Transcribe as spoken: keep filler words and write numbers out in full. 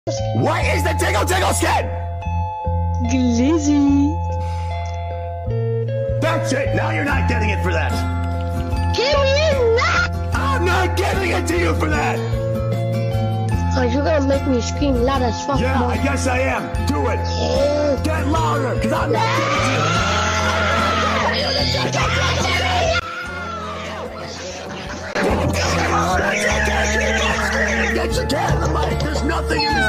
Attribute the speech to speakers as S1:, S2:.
S1: What is the tickle tickle skin?
S2: Glizzy.
S1: That's it. Now you're not getting it for that.
S2: Give me that.
S1: I'm not giving it to you for that.
S2: Oh, you're gonna make me scream loud as fuck.
S1: Yeah,
S2: Mom.
S1: I guess I am. Do it.
S2: Yeah.
S1: Get louder, because I'm not giving it to you. Get your cat in the mic. There's nothing in